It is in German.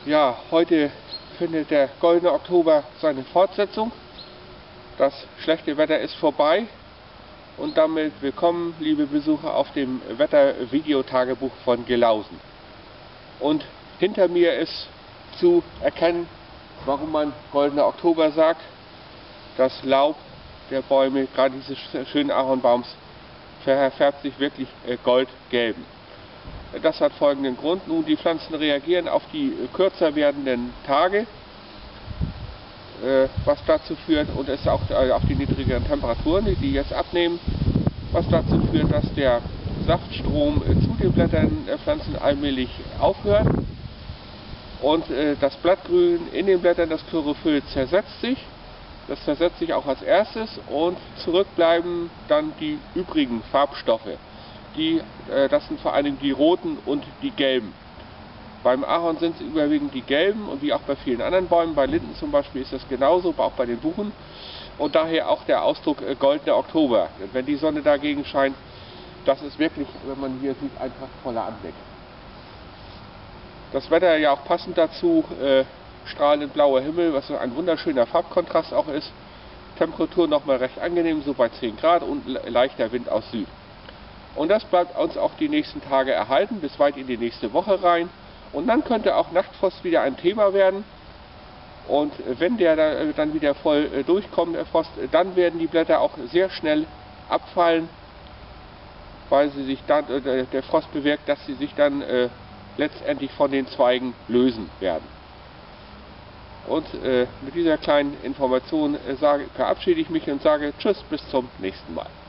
Ja, heute findet der Goldene Oktober seine Fortsetzung. Das schlechte Wetter ist vorbei und damit willkommen, liebe Besucher, auf dem Wetter-Videotagebuch von Gelausen. Und hinter mir ist zu erkennen, warum man Goldener Oktober sagt. Das Laub der Bäume, gerade dieses schönen Ahornbaums, verfärbt sich wirklich goldgelb. Das hat folgenden Grund. Nun, die Pflanzen reagieren auf die kürzer werdenden Tage, was dazu führt, und es auch auf die niedrigeren Temperaturen, die jetzt abnehmen, was dazu führt, dass der Saftstrom zu den Blättern der Pflanzen allmählich aufhört und das Blattgrün in den Blättern, das Chlorophyll, zersetzt sich. Das zersetzt sich auch als erstes und zurückbleiben dann die übrigen Farbstoffe. Das sind vor allem die roten und die gelben. Beim Ahorn sind es überwiegend die gelben und wie auch bei vielen anderen Bäumen. Bei Linden zum Beispiel ist das genauso, auch bei den Buchen. Und daher auch der Ausdruck Goldener Oktober. Wenn die Sonne dagegen scheint, das ist wirklich, wenn man hier sieht, ein prachtvoller Anblick. Das Wetter ja auch passend dazu, strahlend blauer Himmel, was ein wunderschöner Farbkontrast auch ist. Temperatur nochmal recht angenehm, so bei 10 Grad und leichter Wind aus Süd. Und das bleibt uns auch die nächsten Tage erhalten, bis weit in die nächste Woche rein. Und dann könnte auch Nachtfrost wieder ein Thema werden. Und wenn der dann wieder voll durchkommt, der Frost, dann werden die Blätter auch sehr schnell abfallen, weil sie sich dann, der Frost bewirkt, dass sie sich dann letztendlich von den Zweigen lösen werden. Und mit dieser kleinen Information verabschiede ich mich und sage Tschüss, bis zum nächsten Mal.